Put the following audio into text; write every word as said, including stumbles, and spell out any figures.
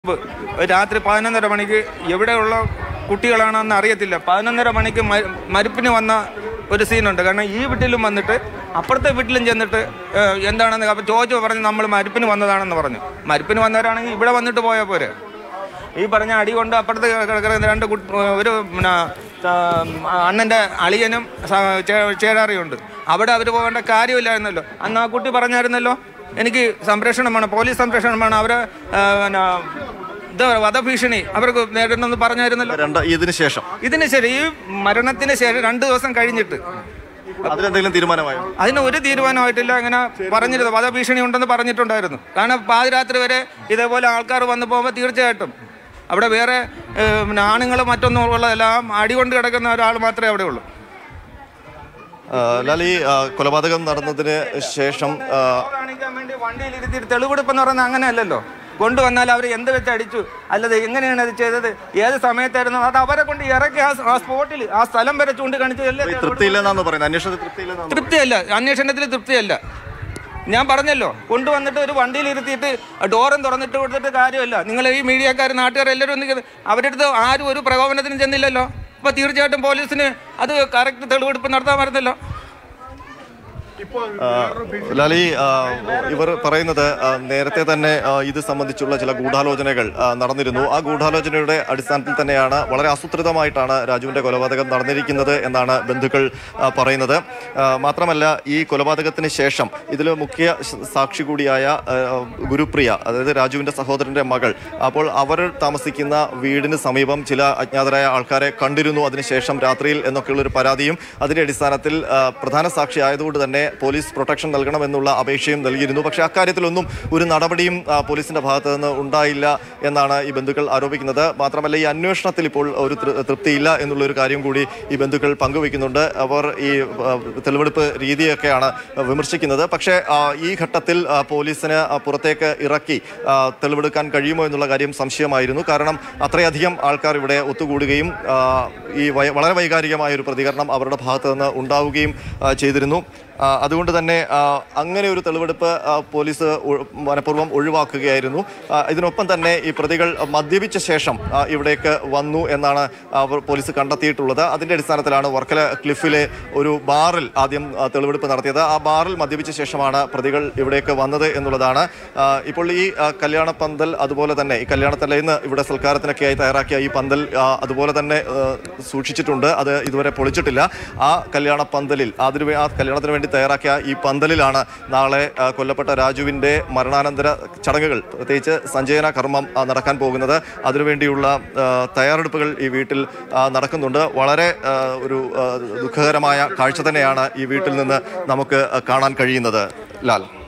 രാത്രി പതിനൊന്നര മണിക്ക് എവിടെയുള്ള കുട്ടികളാണെന്ന് അറിയത്തില്ല. പതിനൊന്നര മണിക്ക് മരിപ്പിന് വന്ന ഒരു സീനുണ്ട്. കാരണം ഈ വീട്ടിലും വന്നിട്ട് അപ്പുറത്തെ വീട്ടിലും ചെന്നിട്ട് എന്താണെന്ന് അപ്പോൾ ചോദിച്ചു പറഞ്ഞ് നമ്മൾ മരിപ്പിന് വന്നതാണെന്ന് പറഞ്ഞു. മരിപ്പിന് വന്നവരാണെങ്കിൽ ഇവിടെ വന്നിട്ട് പോയാൽ പോരെ. ഈ പറഞ്ഞ അടി കൊണ്ട് അപ്പുറത്ത് കിടക്കുന്ന രണ്ട് ഒരു പിന്നെ അണ്ണൻ്റെ അളിയനും ചേരാറിയുണ്ട്. അവിടെ അവർ പോകേണ്ട കാര്യമില്ലായിരുന്നല്ലോ. അന്ന് ആ കുട്ടി പറഞ്ഞായിരുന്നല്ലോ, എനിക്ക് സംരക്ഷണം വേണം, പോലീസ് സംരക്ഷണം വേണം, അവരെ പിന്നെ ഇത് വധഭീഷണി അവർക്ക് നേരിടണമെന്ന് പറഞ്ഞായിരുന്നല്ലോ. ഇതിന് ശേഷം ഇതിന് ശേഷം ഈ മരണത്തിന് ശേഷം രണ്ട് ദിവസം കഴിഞ്ഞിട്ട് അതിനെന്തെങ്കിലും തീരുമാനമായോ? അതിന് ഒരു തീരുമാനമായിട്ടില്ല. അങ്ങനെ പറഞ്ഞിരുന്നു, വധഭീഷണി ഉണ്ടെന്ന് പറഞ്ഞിട്ടുണ്ടായിരുന്നു. കാരണം പാതിരാത്രി വരെ ഇതേപോലെ ആൾക്കാർ വന്നു പോകുമ്പോൾ തീർച്ചയായിട്ടും അവിടെ വേറെ പിന്നെ ആണുങ്ങളും മറ്റൊന്നും ഉള്ളതെല്ലാം അടികൊണ്ട് കിടക്കുന്ന ഒരാൾ മാത്രമേ അവിടെ ഉള്ളൂ. ലാൽ, ഈ കൊലപാതകം നടന്നതിന് ശേഷം കാണിക്കാൻ വേണ്ടി വണ്ടിയിലിരുത്തിയിട്ട് തെളിവെടുപ്പെന്ന് പറയുന്നത് അങ്ങനെയല്ലല്ലോ. കൊണ്ടുവന്നാൽ അവർ എന്ത് വെച്ച് അടിച്ചു, അല്ലത് എങ്ങനെയാണ് അത് ചെയ്തത്, ഏത് സമയത്തായിരുന്നു, അത് അവരെ കൊണ്ട് ഇറക്കി ആ സ്പോട്ടിൽ ആ സ്ഥലം വരെ ചൂണ്ടിക്കാണിച്ചതല്ലേ. തൃപ്തിയല്ല, അന്വേഷണത്തിൽ തൃപ്തിയല്ല. ഞാൻ പറഞ്ഞല്ലോ, കൊണ്ടുവന്നിട്ട് ഒരു വണ്ടിയിൽ ഇരുത്തിയിട്ട് ഡോറും തുറന്നിട്ട് കൊടുത്തിട്ട് കാര്യമില്ല. നിങ്ങൾ ഈ മീഡിയക്കാർ നാട്ടുകാർ എല്ലാവരും ഒന്നും അവരുടെ അടുത്ത് ആരും ഒരു പ്രകോപനത്തിനും ചെന്നില്ലല്ലോ. അപ്പോൾ തീർച്ചയായിട്ടും പോലീസിന് അത് കറക്റ്റ് തെളിവെടുപ്പ് നടത്താൻ വരുന്നല്ലോ. ലാലി, ഇവർ പറയുന്നത് നേരത്തെ തന്നെ ഇത് സംബന്ധിച്ചുള്ള ചില ഗൂഢാലോചനകൾ നടന്നിരുന്നു. ആ ഗൂഢാലോചനയുടെ അടിസ്ഥാനത്തിൽ തന്നെയാണ്, വളരെ ആസൂത്രിതമായിട്ടാണ് രാജുവിൻ്റെ കൊലപാതകം നടന്നിരിക്കുന്നത് എന്നാണ് ബന്ധുക്കൾ പറയുന്നത്. മാത്രമല്ല, ഈ കൊലപാതകത്തിന് ശേഷം ഇതിൽ മുഖ്യ സാക്ഷി കൂടിയായ ഗുരുപ്രിയ, അതായത് രാജുവിൻ്റെ സഹോദരൻ്റെ മകൾ, അപ്പോൾ അവർ താമസിക്കുന്ന വീടിന് സമീപം ചില അജ്ഞാതരായ ആൾക്കാരെ കണ്ടിരുന്നു അതിനുശേഷം രാത്രിയിൽ എന്നൊക്കെയുള്ളൊരു പരാതിയും അതിൻ്റെ അടിസ്ഥാനത്തിൽ പ്രധാന സാക്ഷി ആയതുകൊണ്ട് തന്നെ പോലീസ് പ്രൊട്ടക്ഷൻ നൽകണമെന്നുള്ള അപേക്ഷയും നൽകിയിരുന്നു. പക്ഷേ അക്കാര്യത്തിലൊന്നും ഒരു നടപടിയും പോലീസിന്റെ ഭാഗത്ത് നിന്ന് ഉണ്ടായില്ല എന്നാണ് ഈ ബന്ധുക്കൾ ആരോപിക്കുന്നത്. മാത്രമല്ല, ഈ അന്വേഷണത്തിൽ ഇപ്പോൾ ഒരു തൃപ്തിയില്ല എന്നുള്ളൊരു കാര്യം കൂടി ഈ ബന്ധുക്കൾ പങ്കുവയ്ക്കുന്നുണ്ട്. അവർ ഈ തെളിവെടുപ്പ് രീതിയൊക്കെയാണ് വിമർശിക്കുന്നത്. പക്ഷേ ഈ ഘട്ടത്തിൽ പോലീസിന് പുറത്തേക്ക് ഇറക്കി തെളിവെടുക്കാൻ കഴിയുമോ എന്നുള്ള കാര്യം സംശയമായിരുന്നു. കാരണം അത്രയധികം ആൾക്കാർ ഇവിടെ ഒത്തുകൂടുകയും ഈ വളരെ വൈകാരികമായ ഒരു പ്രതികരണം അവരുടെ ഭാഗത്ത് നിന്ന് ഉണ്ടാവുകയും ചെയ്തിരുന്നു. അതുകൊണ്ട് തന്നെ അങ്ങനെ ഒരു തെളിവെടുപ്പ് പോലീസ് മനഃപൂർവ്വം ഒഴിവാക്കുകയായിരുന്നു. ഇതിനൊപ്പം തന്നെ ഈ പ്രതികൾ മദ്യപിച്ച ശേഷം ഇവിടേക്ക് വന്നു എന്നാണ് അവർ പോലീസ് കണ്ടെത്തിയിട്ടുള്ളത്. അതിൻ്റെ അടിസ്ഥാനത്തിലാണ് വർക്കല ക്ലിഫിലെ ഒരു ബാറിൽ ആദ്യം തെളിവെടുപ്പ് നടത്തിയത്. ആ ബാറിൽ മദ്യപിച്ച ശേഷമാണ് പ്രതികൾ ഇവിടേക്ക് വന്നത് എന്നുള്ളതാണ്. ഇപ്പോൾ ഈ കല്യാണ പന്തൽ, അതുപോലെ തന്നെ ഈ കല്യാണത്തലേന്ന് ഇവിടെ സൽക്കാരത്തിനൊക്കെയായി തയ്യാറാക്കിയ ഈ പന്തൽ അതുപോലെ തന്നെ സൂക്ഷിച്ചിട്ടുണ്ട്. അത് ഇതുവരെ പൊളിച്ചിട്ടില്ല. ആ കല്യാണ പന്തലിൽ അതിന് ആ കല്യാണത്തിന് വേണ്ടി തയ്യാറാക്കിയ ഈ പന്തലിലാണ് നാളെ കൊല്ലപ്പെട്ട രാജുവിൻ്റെ മരണാനന്തര ചടങ്ങുകൾ, പ്രത്യേകിച്ച് സഞ്ചയന കർമ്മം നടക്കാൻ പോകുന്നത്. അതിനുവേണ്ടിയുള്ള തയ്യാറെടുപ്പുകൾ ഈ വീട്ടിൽ നടക്കുന്നുണ്ട്. വളരെ ഒരു ദുഃഖകരമായ കാഴ്ച തന്നെയാണ് ഈ വീട്ടിൽ നിന്ന് നമുക്ക് കാണാൻ കഴിയുന്നത്. ലാൽ.